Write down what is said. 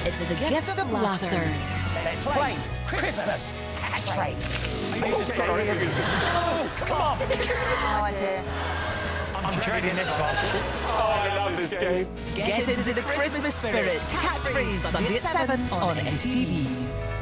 It's the gift of laughter. Let's play Christmas Catchprase. Oh, come on. No idea. I'm dreading this one. Oh, I love this game. Get into the Christmas spirit. Catchphrase Sunday at 7 on STV.